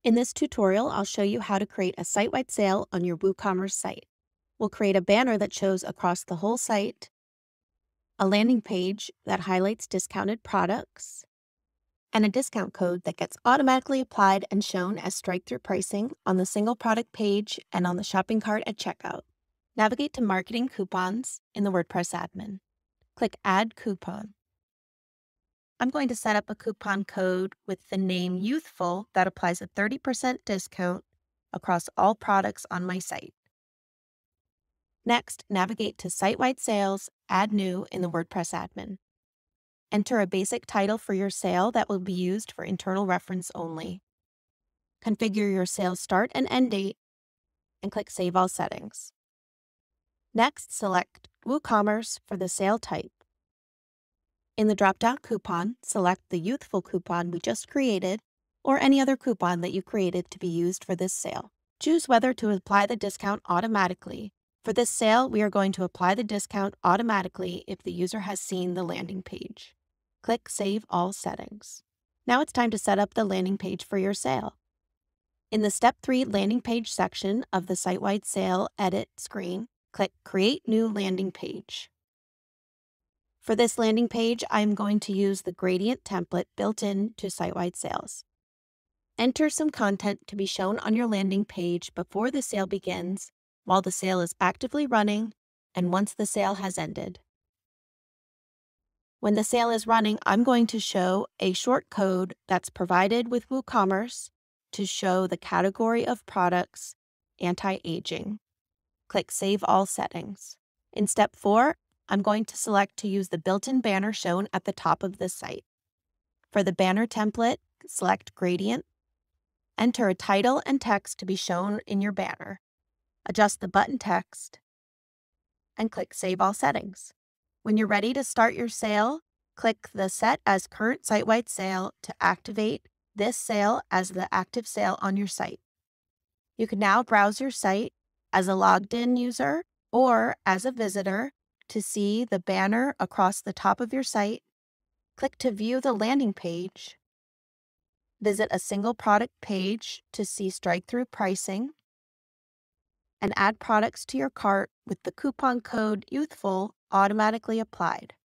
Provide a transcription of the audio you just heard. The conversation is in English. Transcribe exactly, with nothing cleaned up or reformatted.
In this tutorial, I'll show you how to create a site-wide sale on your WooCommerce site. We'll create a banner that shows across the whole site, a landing page that highlights discounted products, and a discount code that gets automatically applied and shown as strike-through pricing on the single product page and on the shopping cart at checkout. Navigate to Marketing Coupons in the WordPress admin. Click Add Coupon. I'm going to set up a coupon code with the name Youthful that applies a thirty percent discount across all products on my site. Next, navigate to Site-Wide Sales, Add New in the WordPress admin. Enter a basic title for your sale that will be used for internal reference only. Configure your sale start and end date, and click Save All Settings. Next, select WooCommerce for the sale type. In the drop-down coupon, select the Youthful coupon we just created or any other coupon that you created to be used for this sale. Choose whether to apply the discount automatically. For this sale, we are going to apply the discount automatically if the user has seen the landing page. Click Save All Settings. Now it's time to set up the landing page for your sale. In the Step three Landing Page section of the Site-Wide Sale Edit screen, click Create New Landing Page. For this landing page, I'm going to use the gradient template built in to Site-Wide Sales. Enter some content to be shown on your landing page before the sale begins, while the sale is actively running, and once the sale has ended. When the sale is running, I'm going to show a short code that's provided with WooCommerce to show the category of products Anti-Aging. Click Save All Settings. In Step four, I'm going to select to use the built-in banner shown at the top of this site. For the banner template, select Gradient. Enter a title and text to be shown in your banner. Adjust the button text, and click Save All Settings. When you're ready to start your sale, click the Set as Current Site-Wide Sale to activate this sale as the active sale on your site. You can now browse your site as a logged-in user or as a visitor to see the banner across the top of your site. Click to view the landing page. Visit a single product page to see strike-through pricing, and add products to your cart with the coupon code Youthful automatically applied.